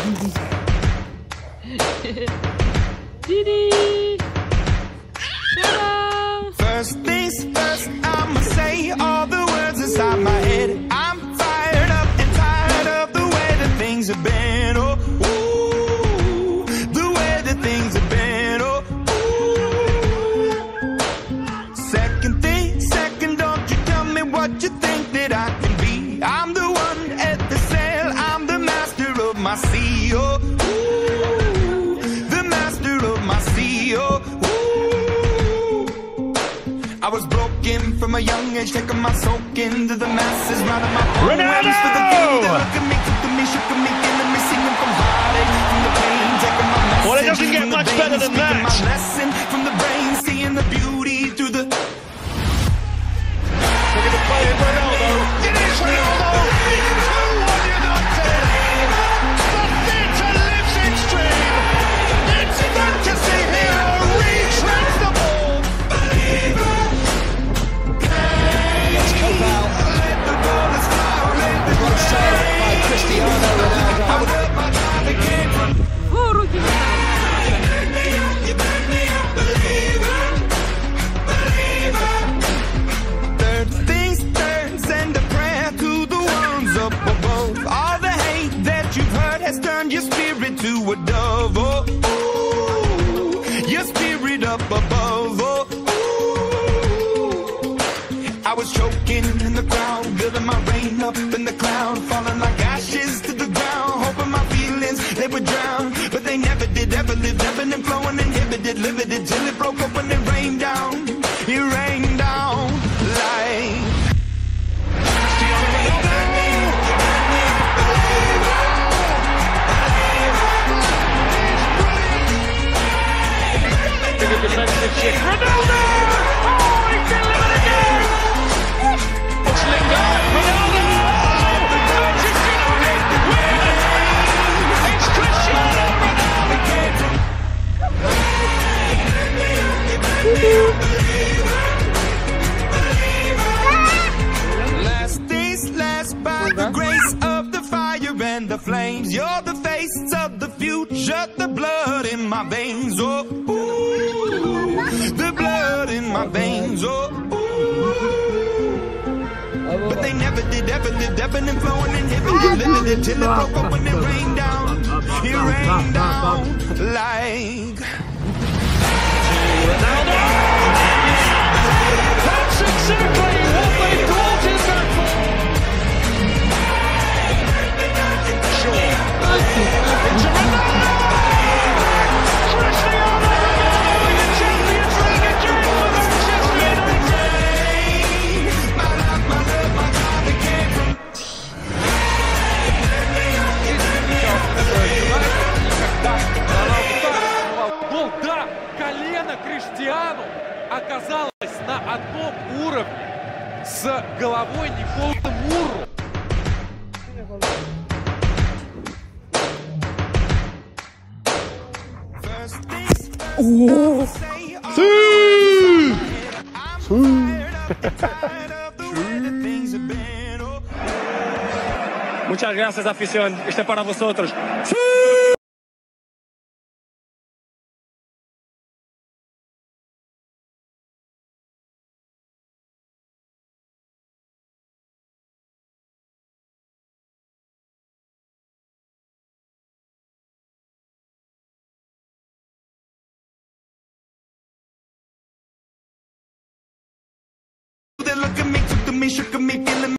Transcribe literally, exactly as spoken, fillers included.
Didi! First things first, I'ma say all the words inside my head. I'm fired up and tired of the way that things have been. Oh, ooh, the way that things have been. Oh, ooh. Second thing, second, don't you tell me what you think that I can be. I'm the one at the sail, I'm the master of my sea. Oh, ooh, the master of my sea. Oh, I was broken from a young age, taking my soak into the masses, writing my poems for the king that look at me, took to me, shook at me, killing me, singing from heartache, from the pain, taking my message. Well, it doesn't get much better than that. My lesson from the brain, seeing the beauty through the. Look at the play of Ronaldo. It is Ronaldo. two one United. The theatre lives its dream. It's fantasy hero retracts the ball. By Cristiano Ronaldo. О, руки! Third things third, send a prayer to the ones up above. All the hate that you've heard has turned your spirit to a dove. Oh, ooh, your spirit up above. Oh, ooh. I was choking in the crowd, building my rain up in the cloud, falling like ashes to the ground, hoping my feelings they would drown, but they never did. Ever lived, ebbing and flowing, inhibited, limited, till it broke up when it rained down. It rained down like. Defensive shift. Ronaldo! Oh, he delivered again! It's Lingard. Ronaldo! Manchester United win! It's Cristiano Ronaldo! Last days last by the grace of the fire and the flames. You're the face of the future, the blood in my veins. Oh, ooh, the blood in my veins. Oh, ooh. But they never did, ever lived, ebbing and flowing, inhibited, limited, till it broke up when it rained down. It rained down like. Ronaldo! That's exactly what they thought him back for! Sure. Into Ronaldo! Cristiano Ronaldo in the Champions League again for Manchester United! My love, my love, my God, it came from. Гол, да, колено Криштиану оказалось на одном уровне с головой Николы Мурру. Muchas gracias, afición. Este es para vosotros. They look at me, took to me, shook at me, feeling